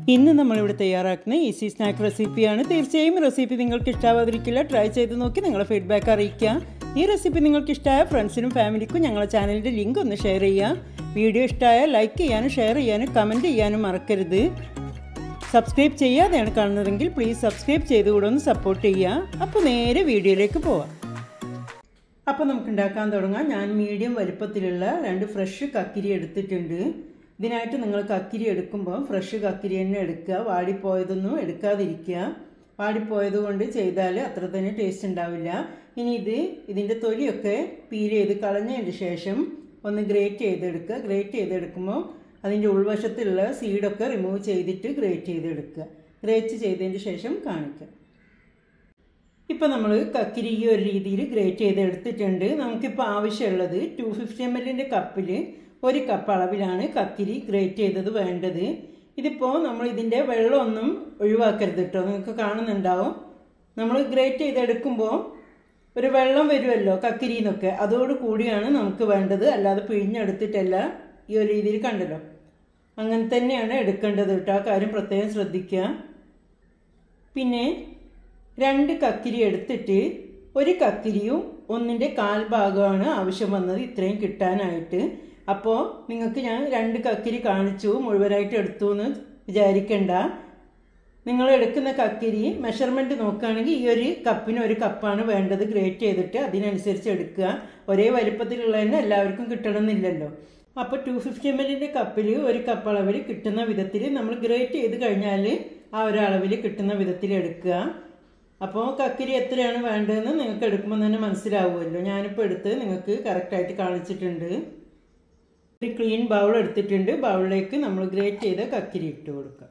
ഇന്ന് നമ്മളിവിടെ തയ്യാറാക്കുന്ന ഈസി സ്നാക്ക് റെസിപ്പിയാണ്. തീർച്ചയായും റെസിപ്പി നിങ്ങൾക്ക് ഇഷ്ടമാവാതിരിക്കില്ല. ട്രൈ ചെയ്ത് നോക്കി നിങ്ങളുടെ ഫീഡ്ബാക്ക് അറിയിക്കുക. ഈ റെസിപ്പി നിങ്ങൾക്ക് ഇഷ്ടമായ ഫ്രണ്ട്സിനും ഫാമിലിക്കും ഞങ്ങളുടെ ചാനലിൻ്റെ ലിങ്ക് ഒന്ന് ഷെയർ ചെയ്യുക. വീഡിയോ ഇഷ്ടമായാൽ ലൈക്ക് ചെയ്യാനും ഷെയർ ചെയ്യാനും കമൻറ്റ് ചെയ്യാനും മറക്കരുത്. സബ്സ്ക്രൈബ് ചെയ്യാതെയാണ് കാണുന്നതെങ്കിൽ പ്ലീസ് സബ്സ്ക്രൈബ് ചെയ്തുകൂടെ ഒന്ന് സപ്പോർട്ട് ചെയ്യുക. അപ്പോൾ നേരെ വീഡിയോയിലേക്ക് പോവാം. അപ്പോൾ നമുക്ക് ഉണ്ടാക്കാൻ തുടങ്ങാം. ഞാൻ മീഡിയം വലുപ്പത്തിലുള്ള 2 ഫ്രഷ് കക്കിരി എടുത്തിട്ടുണ്ട്. ഇതിനായിട്ട് നിങ്ങൾ കക്കിരി എടുക്കുമ്പോൾ ഫ്രഷ് കക്കിരി തന്നെ എടുക്കുക. വാടിപ്പോയതൊന്നും എടുക്കാതിരിക്കുക. വാടിപ്പോയത് കൊണ്ട് ചെയ്താൽ അത്ര തന്നെ ടേസ്റ്റ് ഉണ്ടാവില്ല. ഇനി ഇതിൻ്റെ തൊലിയൊക്കെ പീൽ ചെയ്ത് കളഞ്ഞതിന് ശേഷം ഒന്ന് ഗ്രേറ്റ് ചെയ്തെടുക്കുക. ഗ്രേറ്റ് ചെയ്തെടുക്കുമ്പോൾ അതിൻ്റെ ഉൾവശത്തുള്ള സീഡൊക്കെ റിമൂവ് ചെയ്തിട്ട് ഗ്രേറ്റ് ചെയ്തെടുക്കുക. ഗ്രേറ്റ് ചെയ്തതിന് ശേഷം കാണിക്കുക. ഇപ്പോൾ നമ്മൾ കക്കിരി ഈ ഒരു രീതിയിൽ ഗ്രേറ്റ് ചെയ്തെടുത്തിട്ടുണ്ട്. നമുക്കിപ്പോൾ ആവശ്യമുള്ളത് 250 ml കപ്പിൽ 1 കപ്പ് അളവിലാണ് കക്കിരി ഗ്രേറ്റ് ചെയ്തത് വേണ്ടത്. ഇതിപ്പോൾ നമ്മൾ ഇതിൻ്റെ വെള്ളമൊന്നും ഒഴിവാക്കരുത് കേട്ടോ. നിങ്ങൾക്ക് കാണുന്നുണ്ടാവും, നമ്മൾ ഗ്രേറ്റ് ചെയ്തെടുക്കുമ്പോൾ ഒരു വെള്ളം വരുമല്ലോ കക്കിരിന്നൊക്കെ, അതോട് കൂടിയാണ് നമുക്ക് വേണ്ടത്. അല്ലാതെ പിഴിഞ്ഞെടുത്തിട്ടല്ല. ഈ ഒരു രീതിയിൽ കണ്ടല്ലോ, അങ്ങനെ തന്നെയാണ് എടുക്കേണ്ടത് കേട്ടോ. ആ കാര്യം പ്രത്യേകം ശ്രദ്ധിക്കുക. പിന്നെ 2 കക്കിരി എടുത്തിട്ട് 1 കക്കിരിയും 1/4 ഭാഗമാണ് ആവശ്യം വന്നത് ഇത്രയും കിട്ടാനായിട്ട്. അപ്പോൾ നിങ്ങൾക്ക് ഞാൻ 2 കക്കിരി കാണിച്ചു, മുഴുവനായിട്ട് എടുത്തു എന്ന് വിചാരിക്കണ്ട. നിങ്ങൾ എടുക്കുന്ന കക്കിരി മെഷർമെൻറ്റ് നോക്കുകയാണെങ്കിൽ ഈ ഒരു കപ്പിന് 1 കപ്പാണ് വേണ്ടത്. ഗ്രേറ്റ് ചെയ്തിട്ട് അതിനനുസരിച്ച് എടുക്കുക. ഒരേ വലിപ്പത്തിലുള്ള തന്നെ എല്ലാവർക്കും കിട്ടണമെന്നില്ലല്ലോ. അപ്പോൾ 250 ml കപ്പിൽ 1 കപ്പ് അളവിൽ കിട്ടുന്ന വിധത്തിൽ നമ്മൾ ഗ്രേറ്റ് ചെയ്ത് കഴിഞ്ഞാൽ ആ ഒരു അളവിൽ കിട്ടുന്ന വിധത്തിൽ എടുക്കുക. അപ്പോൾ കക്കിരി എത്രയാണ് വേണ്ടതെന്ന് നിങ്ങൾക്ക് എടുക്കുമ്പോൾ തന്നെ മനസ്സിലാവുമല്ലോ. ഞാനിപ്പോൾ എടുത്ത് നിങ്ങൾക്ക് കറക്റ്റായിട്ട് കാണിച്ചിട്ടുണ്ട്. ഒരു ക്ലീൻ ബൗൾ എടുത്തിട്ടുണ്ട്. ബൗളിലേക്ക് നമ്മൾ ഗ്രേറ്റ് ചെയ്ത കക്കിരി ഇട്ട് കൊടുക്കുക.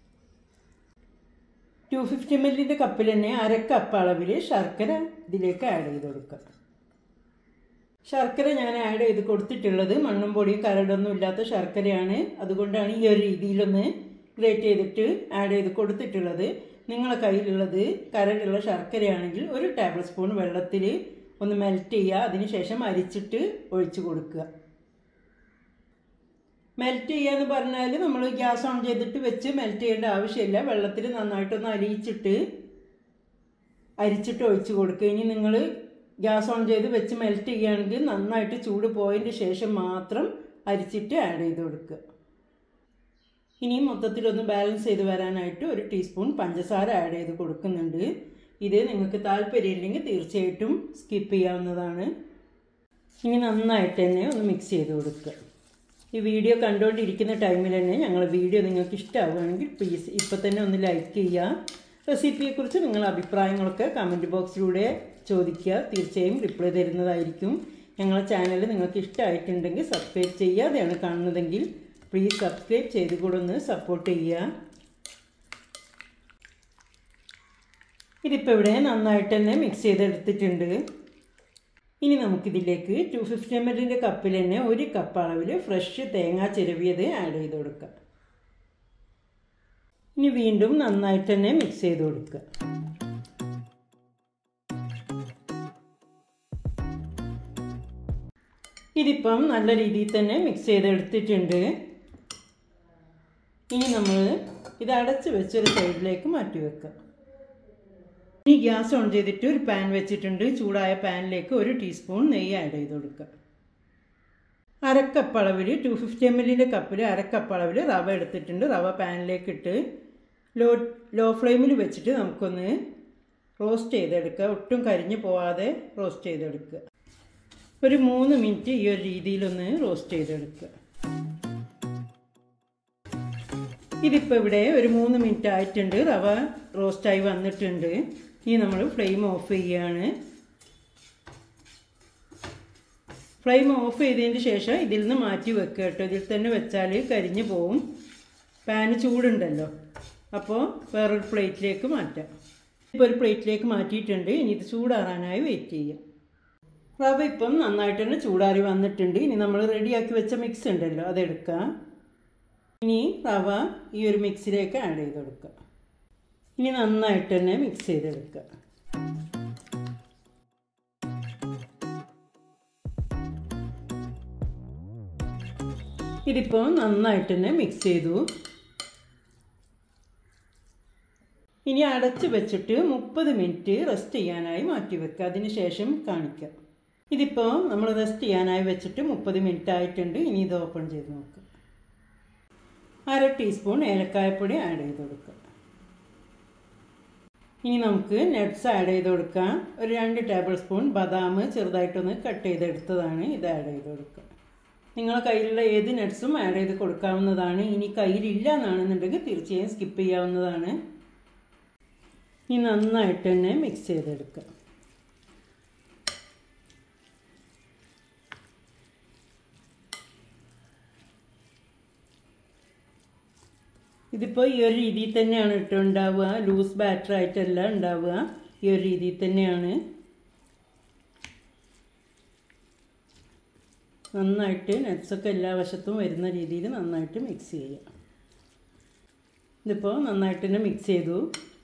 250 ml കപ്പിൽ തന്നെ 1/2 കപ്പ് അളവിൽ ശർക്കര ഇതിലേക്ക് ആഡ് ചെയ്ത് കൊടുക്കുക. ശർക്കര ഞാൻ ആഡ് ചെയ്ത് കൊടുത്തിട്ടുള്ളത് മണ്ണും പൊടിയും കരടൊന്നും ഇല്ലാത്ത ശർക്കരയാണ്. അതുകൊണ്ടാണ് ഈ ഒരു രീതിയിലൊന്ന് ഗ്രേറ്റ് ചെയ്തിട്ട് ആഡ് ചെയ്ത് കൊടുത്തിട്ടുള്ളത്. നിങ്ങളുടെ കയ്യിലുള്ളത് കരടുള്ള ശർക്കരയാണെങ്കിൽ 1 ടേബിൾ സ്പൂൺ വെള്ളത്തിൽ ഒന്ന് മെൽറ്റ് ചെയ്യുക. അതിനുശേഷം അരിച്ചിട്ട് ഒഴിച്ച് കൊടുക്കുക. മെൽറ്റ് ചെയ്യുക എന്ന് പറഞ്ഞാൽ നമ്മൾ ഗ്യാസ് ഓൺ ചെയ്തിട്ട് വെച്ച് മെൽറ്റ് ചെയ്യേണ്ട ആവശ്യമില്ല. വെള്ളത്തിൽ നന്നായിട്ടൊന്ന് അരിച്ചിട്ട് ഒഴിച്ച് കൊടുക്കുക. ഇനി നിങ്ങൾ ഗ്യാസ് ഓൺ ചെയ്ത് വെച്ച് മെൽറ്റ് ചെയ്യുകയാണെങ്കിൽ നന്നായിട്ട് ചൂട് പോയതിന് ശേഷം മാത്രം അരിച്ചിട്ട് ആഡ് ചെയ്ത് കൊടുക്കുക. ഇനി മൊത്തത്തിലൊന്ന് ബാലൻസ് ചെയ്ത് വരാനായിട്ട് 1 ടീസ്പൂൺ പഞ്ചസാര ആഡ് ചെയ്ത് കൊടുക്കുന്നുണ്ട്. ഇത് നിങ്ങൾക്ക് താല്പര്യമില്ലെങ്കിൽ തീർച്ചയായിട്ടും സ്കിപ്പ് ചെയ്യാവുന്നതാണ്. ഇനി നന്നായിട്ട് തന്നെ ഒന്ന് മിക്സ് ചെയ്ത് കൊടുക്കുക. ഈ വീഡിയോ കണ്ടുകൊണ്ടിരിക്കുന്ന ടൈമിൽ തന്നെ ഞങ്ങളുടെ വീഡിയോ നിങ്ങൾക്ക് ഇഷ്ടമാവുകയാണെങ്കിൽ പ്ലീസ് ഇപ്പോൾ തന്നെ ഒന്ന് ലൈക്ക് ചെയ്യുക. റെസിപ്പിയെക്കുറിച്ച് നിങ്ങളുടെ അഭിപ്രായങ്ങളൊക്കെ കമൻറ്റ് ബോക്സിലൂടെ ചോദിക്കുക. തീർച്ചയായും റിപ്ലൈ തരുന്നതായിരിക്കും. ഞങ്ങളുടെ ചാനൽ നിങ്ങൾക്ക് ഇഷ്ടമായിട്ടുണ്ടെങ്കിൽ സബ്സ്ക്രൈബ് ചെയ്യാതെയാണ് കാണുന്നതെങ്കിൽ പ്ലീസ് സബ്സ്ക്രൈബ് ചെയ്ത് കൂടെ ഒന്ന് സപ്പോർട്ട് ചെയ്യുക. ഇതിപ്പോൾ ഇവിടെ നന്നായിട്ട് തന്നെ മിക്സ് ചെയ്തെടുത്തിട്ടുണ്ട്. ഇനി നമുക്കിതിലേക്ക് 250 ml കപ്പിൽ തന്നെ 1 കപ്പ് അളവിൽ ഫ്രഷ് തേങ്ങ ചിരവിയത് ആഡ് ചെയ്ത് കൊടുക്കുക. ഇനി വീണ്ടും നന്നായിട്ട് തന്നെ മിക്സ് ചെയ്ത് കൊടുക്കുക. ഇതിപ്പം നല്ല രീതിയിൽ തന്നെ മിക്സ് ചെയ്തെടുത്തിട്ടുണ്ട്. ഇനി നമ്മൾ ഇത് അടച്ച് വെച്ചൊരു സൈഡിലേക്ക് മാറ്റി വെക്കുക. ഇനി ഗ്യാസ് ഓൺ ചെയ്തിട്ട് ഒരു പാൻ വെച്ചിട്ടുണ്ട്. ചൂടായ പാനിലേക്ക് 1 ടീസ്പൂൺ നെയ്യ് ആഡ് ചെയ്ത് കൊടുക്കുക. 1/2 കപ്പ് അളവിൽ 250 ml കപ്പിൽ 1/2 കപ്പ് അളവിൽ റവ എടുത്തിട്ടുണ്ട്. റവ പാനിലേക്ക് ഇട്ട് ലോ ഫ്ലെയിമിൽ വെച്ചിട്ട് നമുക്കൊന്ന് റോസ്റ്റ് ചെയ്തെടുക്കുക. ഒട്ടും കരിഞ്ഞു പോവാതെ റോസ്റ്റ് ചെയ്തെടുക്കുക. ഒരു 3 മിനിറ്റ് ഈ ഒരു രീതിയിലൊന്ന് റോസ്റ്റ് ചെയ്തെടുക്കുക. ഇതിപ്പോൾ ഇവിടെ ഒരു 3 മിനിറ്റ് ആയിട്ടുണ്ട്. റവ റോസ്റ്റായി വന്നിട്ടുണ്ട്. ഇനി നമ്മൾ ഫ്ലെയിം ഓഫ് ചെയ്യുകയാണ്. ഫ്ലെയിം ഓഫ് ചെയ്തതിന് ശേഷം ഇതിൽ നിന്ന് മാറ്റി വെക്കുക കേട്ടോ. ഇതിൽ തന്നെ വെച്ചാൽ കരിഞ്ഞു പോവും. പാന് ചൂടുണ്ടല്ലോ, അപ്പോൾ വേറൊരു പ്ലേറ്റിലേക്ക് മാറ്റാം. ഇപ്പോൾ ഒരു പ്ലേറ്റിലേക്ക് മാറ്റിയിട്ടുണ്ട്. ഇനി ഇത് ചൂടാറാനായി വെയിറ്റ് ചെയ്യാം. റവ ഇപ്പം നന്നായിട്ട് തന്നെ ചൂടാറി വന്നിട്ടുണ്ട്. ഇനി നമ്മൾ റെഡിയാക്കി വെച്ച മിക്സ് ഉണ്ടല്ലോ അതെടുക്കുക. ഇനി റവ ഈ ഒരു മിക്സിലേക്ക് ആഡ് ചെയ്ത് കൊടുക്കുക. ഇനി നന്നായിട്ട് തന്നെ മിക്സ് ചെയ്തെടുക്കുക. ഇതിപ്പോൾ നന്നായിട്ട് തന്നെ മിക്സ് ചെയ്തു. ഇനി അടച്ച് വെച്ചിട്ട് 30 മിനിറ്റ് റെസ്റ്റ് ചെയ്യാനായി മാറ്റി വെക്കുക. അതിന് ശേഷം കാണിക്കാം. ഇതിപ്പോൾ നമ്മൾ റെസ്റ്റ് ചെയ്യാനായി വെച്ചിട്ട് 30 മിനിറ്റ് ആയിട്ടുണ്ട്. ഇനി ഇത് ഓപ്പൺ ചെയ്ത് നോക്കുക. 1/2 ടീസ്പൂൺ ഏലക്കായപ്പൊടി ആഡ് ചെയ്ത് കൊടുക്കുക. ഇനി നമുക്ക് നട്ട്സ് ആഡ് ചെയ്ത് കൊടുക്കാം. ഒരു 2 ടേബിൾ സ്പൂൺ ബദാം ചെറുതായിട്ടൊന്ന് കട്ട് ചെയ്തെടുത്തതാണ്. ഇത് ആഡ് ചെയ്ത് കൊടുക്കുക. നിങ്ങളുടെ കയ്യിലുള്ള ഏത് നട്ട്സും ആഡ് ചെയ്ത് കൊടുക്കാവുന്നതാണ്. ഇനി കയ്യിലില്ല എന്നാണെന്നുണ്ടെങ്കിൽ തീർച്ചയായും സ്കിപ്പ് ചെയ്യാവുന്നതാണ്. ഇനി നന്നായിട്ട് തന്നെ മിക്സ് ചെയ്തെടുക്കുക. ഇതിപ്പോൾ ഈ ഒരു രീതിയിൽ തന്നെയാണ് ഉണ്ടാവുക. ലൂസ് ബാറ്റർ ആയിട്ടല്ല ഉണ്ടാവുക. ഈ ഒരു രീതിയിൽ തന്നെയാണ്. നന്നായിട്ട് നട്ട്സൊക്കെ എല്ലാ വശത്തും വരുന്ന രീതിയിൽ നന്നായിട്ട് മിക്സ് ചെയ്യുക. ഇതിപ്പോൾ നന്നായിട്ട് തന്നെ മിക്സ് ചെയ്തു.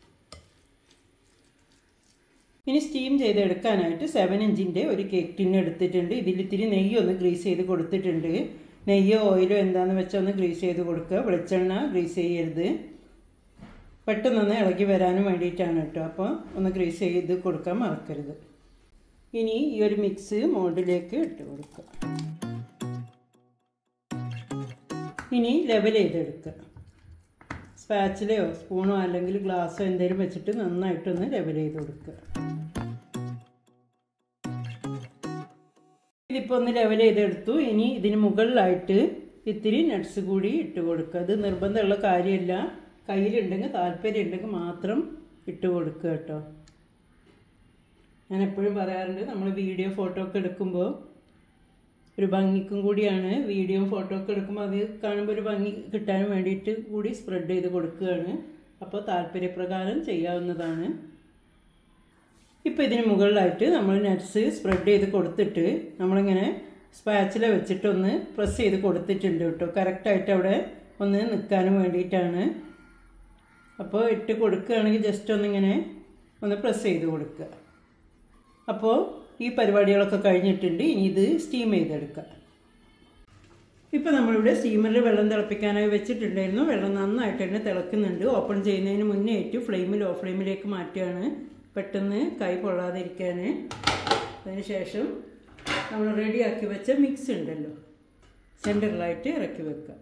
ഇനി സ്റ്റീം ചെയ്തെടുക്കാനായിട്ട് 7 ഇഞ്ചിൻ്റെ ഒരു കേക്ക് ടിൻ എടുത്തിട്ടുണ്ട്. ഇതിലിത്തിരി നെയ്യൊന്ന് ഗ്രീസ് ചെയ്ത് കൊടുത്തിട്ടുണ്ട്. നെയ്യോ ഓയിലോ എന്താണെന്ന് വെച്ചാൽ ഒന്ന് ഗ്രീസ് ചെയ്ത് കൊടുക്കുക. വെളിച്ചെണ്ണ ഗ്രീസ് ചെയ്യരുത്. പെട്ടെന്നൊന്ന് ഇളകി വരാനും വേണ്ടിയിട്ടാണ് കേട്ടോ. അപ്പോൾ ഒന്ന് ഗ്രീസ് ചെയ്ത് കൊടുക്കാൻ മറക്കരുത്. ഇനി ഈ ഒരു മിക്സ് മോൾഡിലേക്ക് ഇട്ട് കൊടുക്കുക. ഇനി ലെവൽ ചെയ്തെടുക്കുക. സ്പാച്ചിലയോ സ്പൂണോ അല്ലെങ്കിൽ ഗ്ലാസ്സോ എന്തെങ്കിലും വെച്ചിട്ട് നന്നായിട്ടൊന്ന് ലെവൽ ചെയ്ത് കൊടുക്കുക. ഇതിപ്പോൾ ഒന്ന് ലെവൽ ചെയ്തെടുത്തു. ഇനി ഇതിന് മുകളിലായിട്ട് ഇത്തിരി നട്ട്സ് കൂടി ഇട്ട് കൊടുക്കുക. അത് നിർബന്ധമുള്ള കാര്യമല്ല. കയ്യിലുണ്ടെങ്കിൽ താല്പര്യം ഉണ്ടെങ്കിൽ മാത്രം ഇട്ട് കൊടുക്കുക കേട്ടോ. ഞാൻ എപ്പോഴും പറയാറുണ്ട്, നമ്മൾ വീഡിയോ ഫോട്ടോ ഒക്കെ എടുക്കുമ്പോൾ ഒരു ഭംഗിക്കും കൂടിയാണ്. വീഡിയോ ഫോട്ടോ ഒക്കെ എടുക്കുമ്പോൾ അത് കാണുമ്പോൾ ഒരു ഭംഗി കിട്ടാൻ വേണ്ടിയിട്ട് കൂടി സ്പ്രെഡ് ചെയ്ത് കൊടുക്കുകയാണ്. അപ്പോൾ താല്പര്യപ്രകാരം ചെയ്യാവുന്നതാണ്. ഇപ്പോൾ ഇതിന് മുകളിലായിട്ട് നമ്മൾ നട്ട്സ് സ്പ്രെഡ് ചെയ്ത് കൊടുത്തിട്ട് നമ്മളിങ്ങനെ സ്പാച്ചില വെച്ചിട്ടൊന്ന് പ്രസ് ചെയ്ത് കൊടുത്തിട്ടുണ്ട് കേട്ടോ. കറക്റ്റായിട്ട് അവിടെ ഒന്ന് നിൽക്കാനും വേണ്ടിയിട്ടാണ്. അപ്പോൾ ഇട്ട് കൊടുക്കുകയാണെങ്കിൽ ജസ്റ്റ് ഒന്നിങ്ങനെ ഒന്ന് പ്രസ് ചെയ്ത് കൊടുക്കുക. അപ്പോൾ ഈ പരിപാടികളൊക്കെ കഴിഞ്ഞിട്ടുണ്ട്. ഇനി ഇത് സ്റ്റീം ചെയ്തെടുക്കുക. ഇപ്പോൾ നമ്മളിവിടെ സ്റ്റീമറിൽ വെള്ളം തിളപ്പിക്കാനായി വെച്ചിട്ടുണ്ടായിരുന്നു. വെള്ളം നന്നായിട്ട് തന്നെ തിളക്കുന്നുണ്ട്. ഓപ്പൺ ചെയ്യുന്നതിന് മുന്നേ ഫ്ലെയിം ലോ ഫ്ലെയിമിലേക്ക് മാറ്റുകയാണ്, പെട്ടെന്ന് കൈ പൊള്ളാതിരിക്കാൻ. അതിനുശേഷം നമ്മൾ റെഡിയാക്കി വെച്ച മിക്സ് ഉണ്ടല്ലോ സെൻറ്ററിലായിട്ട് ഇറക്കി വെക്കുക.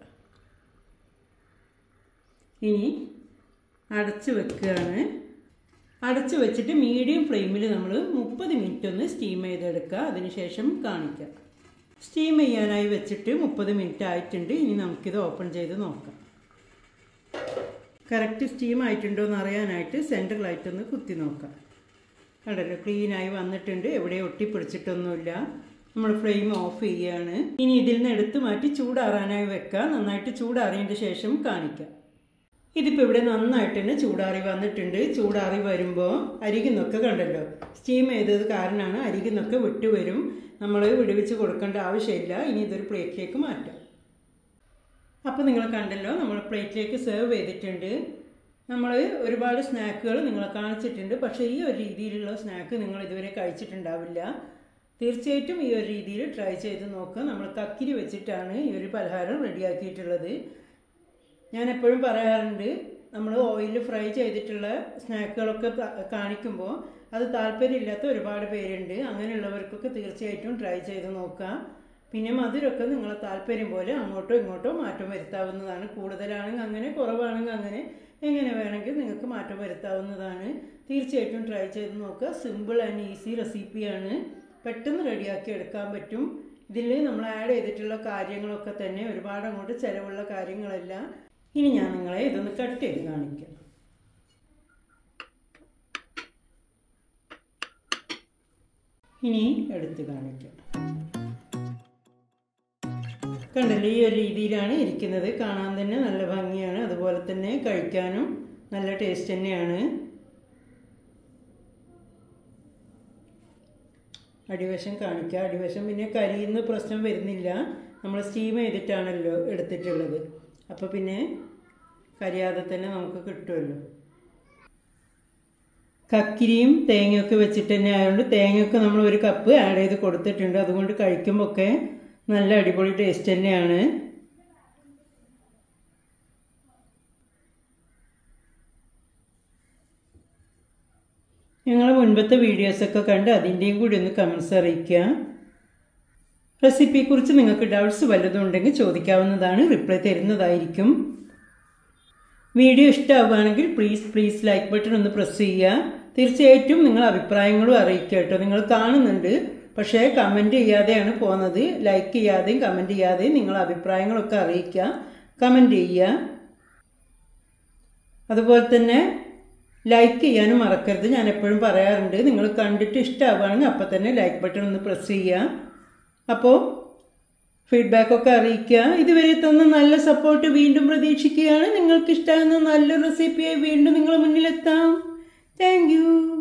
ഇനി അടച്ച് വെക്കുകയാണ്. അടച്ച് വെച്ചിട്ട് മീഡിയം ഫ്ലെയിമിൽ നമ്മൾ 30 മിനിറ്റ് ഒന്ന് സ്റ്റീം ചെയ്തെടുക്കുക. അതിനുശേഷം കാണിക്കുക. സ്റ്റീം ചെയ്യാനായി വെച്ചിട്ട് 30 മിനിറ്റ് ആയിട്ടുണ്ട്. ഇനി നമുക്കിത് ഓപ്പൺ ചെയ്ത് നോക്കാം. കറക്റ്റ് സ്റ്റീം ആയിട്ടുണ്ടോ എന്ന് അറിയാനായിട്ട് സെൻറ്ററിലായിട്ടൊന്ന് കുത്തി നോക്കാം. കണ്ടല്ലോ, ക്ലീനായി വന്നിട്ടുണ്ട്. എവിടെ ഒട്ടിപ്പിടിച്ചിട്ടൊന്നുമില്ല. നമ്മൾ ഫ്ലെയിം ഓഫ് ചെയ്യുകയാണ്. ഇനി ഇതിൽ നിന്ന് എടുത്ത് മാറ്റി ചൂടാറാനായി വെക്കുക. നന്നായിട്ട് ചൂടാറിയതിൻ്റെ ശേഷം കാണിക്കാം. ഇതിപ്പോൾ ഇവിടെ നന്നായിട്ട് തന്നെ ചൂടാറി വന്നിട്ടുണ്ട്. ചൂടാറി വരുമ്പോൾ അരികുന്നൊക്കെ കണ്ടല്ലോ, സ്റ്റീം ചെയ്തത് കാരണമാണ് അരികുന്നൊക്കെ വിട്ടുവരും. നമ്മൾ വിടുവിച്ച് കൊടുക്കേണ്ട ആവശ്യമില്ല. ഇനി ഇതൊരു പ്ലേറ്റിലേക്ക് മാറ്റാം. അപ്പോൾ നിങ്ങൾ കണ്ടല്ലോ, നമ്മൾ പ്ലേറ്റിലേക്ക് സെർവ് ചെയ്തിട്ടുണ്ട്. നമ്മൾ ഒരുപാട് സ്നാക്കുകൾ നിങ്ങളെ കാണിച്ചിട്ടുണ്ട്. പക്ഷേ ഈ ഒരു രീതിയിലുള്ള സ്നാക്ക് നിങ്ങൾ ഇതുവരെ കഴിച്ചിട്ടുണ്ടാവില്ല. തീർച്ചയായിട്ടും ഈ ഒരു രീതിയിൽ ട്രൈ ചെയ്ത് നോക്കുക. നമ്മൾ കക്കിരി വെച്ചിട്ടാണ് ഈ ഒരു പലഹാരം റെഡിയാക്കിയിട്ടുള്ളത്. ഞാൻ എപ്പോഴും പറയാറുണ്ട്, നമ്മൾ ഓയിലിൽ ഫ്രൈ ചെയ്തിട്ടുള്ള സ്നാക്കുകളൊക്കെ കാണിക്കുമ്പോൾ അത് താല്പര്യമില്ലാത്ത ഒരുപാട് പേരുണ്ട്. അങ്ങനെയുള്ളവർക്കൊക്കെ തീർച്ചയായിട്ടും ട്രൈ ചെയ്ത് നോക്കുക. പിന്നെ മധുരമൊക്കെ നിങ്ങളെ താല്പര്യം പോലെ അങ്ങോട്ടോ ഇങ്ങോട്ടോ മാറ്റം വരുത്താവുന്നതാണ്. കൂടുതലാണെങ്കിൽ അങ്ങനെ, കുറവാണെങ്കിൽ അങ്ങനെ, എങ്ങനെ വേണമെങ്കിൽ നിങ്ങൾക്ക് മാറ്റം വരുത്താവുന്നതാണ്. തീർച്ചയായിട്ടും ട്രൈ ചെയ്ത് നോക്കുക. സിമ്പിൾ ആൻഡ് ഈസി റെസിപ്പിയാണ്. പെട്ടെന്ന് റെഡിയാക്കി എടുക്കാൻ പറ്റും. ഇതിൽ നമ്മൾ ആഡ് ചെയ്തിട്ടുള്ള കാര്യങ്ങളൊക്കെ തന്നെ ഒരുപാട് അങ്ങോട്ട് ചിലവുള്ള കാര്യങ്ങളല്ല. ഇനി ഞാൻ നിങ്ങളെ ഇതൊന്ന് കട്ട് ചെയ്ത് കാണിക്കാം. ഇനി എടുത്ത് കാണിക്കാം. കണ്ടല്ലോ, ഈ ഒരു രീതിയിലാണ് ഇരിക്കുന്നത്. കാണാൻ തന്നെ നല്ല ഭംഗിയാണ്. അതുപോലെ തന്നെ കഴിക്കാനും നല്ല ടേസ്റ്റ് തന്നെയാണ്. അടിവശം കാണിക്കുക. അടിവശം പിന്നെ കരിയുന്ന പ്രശ്നം വരുന്നില്ല. നമ്മൾ സ്റ്റീം ചെയ്തിട്ടാണല്ലോ എടുത്തിട്ടുള്ളത്. അപ്പോൾ പിന്നെ കരിയാതെ തന്നെ നമുക്ക് കിട്ടുമല്ലോ. കക്കിരിയും തേങ്ങയൊക്കെ വെച്ചിട്ട് തന്നെ ആയതുകൊണ്ട് തേങ്ങയൊക്കെ നമ്മൾ 1 കപ്പ് ആഡ് ചെയ്ത് കൊടുത്തിട്ടുണ്ട്. അതുകൊണ്ട് കഴിക്കുമ്പോൾ ഒക്കെ നല്ല അടിപൊളി ടേസ്റ്റ് തന്നെയാണ്. ഞങ്ങളെ മുൻപത്തെ വീഡിയോസൊക്കെ കണ്ട് അതിൻ്റെയും കൂടി ഒന്ന് കമൻസ് അറിയിക്കുക. റെസിപ്പിയെക്കുറിച്ച് നിങ്ങൾക്ക് ഡൗട്ട്സ് വല്ലതും ഉണ്ടെങ്കിൽ ചോദിക്കാവുന്നതാണ്, റിപ്ലൈ തരുന്നതായിരിക്കും. വീഡിയോ ഇഷ്ടമാവുകയാണെങ്കിൽ പ്ലീസ് ലൈക്ക് ബട്ടൺ ഒന്ന് പ്രസ് ചെയ്യുക. തീർച്ചയായിട്ടും നിങ്ങൾ അഭിപ്രായങ്ങളും അറിയിക്കുക കേട്ടോ. നിങ്ങൾ കാണുന്നുണ്ട്, പക്ഷേ കമൻറ്റ് ചെയ്യാതെയാണ് പോകുന്നത്. ലൈക്ക് ചെയ്യാതെയും കമൻറ്റ് ചെയ്യാതെയും നിങ്ങൾ അഭിപ്രായങ്ങളൊക്കെ അറിയിക്കുക, കമൻറ്റ് ചെയ്യുക. അതുപോലെ തന്നെ ലൈക്ക് ചെയ്യാനും മറക്കരുത്. ഞാൻ എപ്പോഴും പറയാറുണ്ട്, നിങ്ങൾ കണ്ടിട്ട് ഇഷ്ടമാവുകയാണെങ്കിൽ അപ്പം തന്നെ ലൈക്ക് ബട്ടൺ ഒന്ന് പ്രസ് ചെയ്യുക. അപ്പോൾ ഫീഡ്ബാക്കൊക്കെ അറിയിക്കുക. ഇതുവരെ തന്ന നല്ല സപ്പോർട്ട് വീണ്ടും പ്രതീക്ഷിക്കുകയാണ്. നിങ്ങൾക്ക് ഇഷ്ടമാകുന്ന നല്ല റെസിപ്പിയായി വീണ്ടും നിങ്ങളുടെ മുന്നിലെത്താം. Thank you.